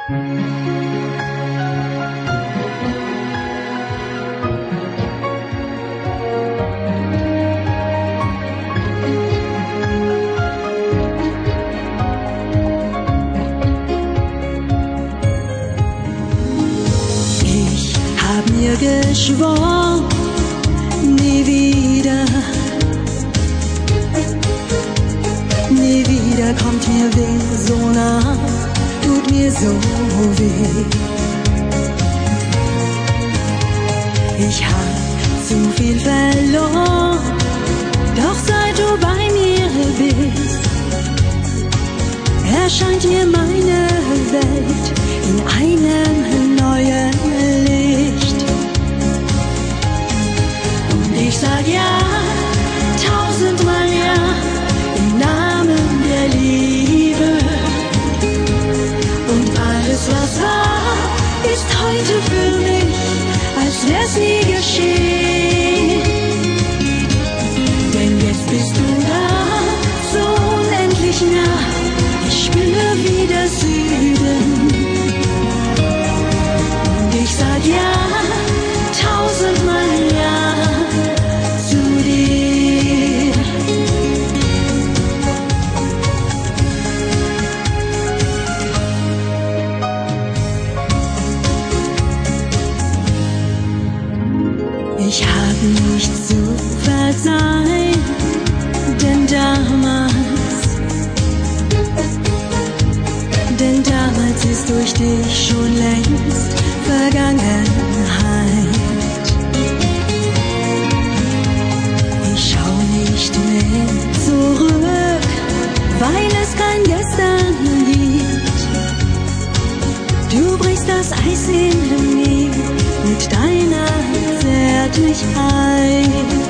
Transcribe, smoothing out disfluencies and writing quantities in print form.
Hab mir geschworen, nie wieder kommt mir weh so nah, tut mir so weh. Ich hab zu viel verloren, doch seit du bei mir bist, erscheint mir meine Welt in einem neuen Licht. Und ich sag ja, tausendmal ja, im Namen der Liebe. Und alles, was war, ist heute für mich, als wär's nie geschehen. Denn jetzt bist du da, so unendlich nah, ich spüre wie der Süden. Und ich sag ja, tausendmal ja zu dir. Ich hab nichts zu verzeihen, denn damals ist durch dich schon längst Vergangenheit. Ich schau nicht mehr zurück, weil es kein Gestern gibt. Du brichst das Eis in mir mit deiner Zärtlichkeit.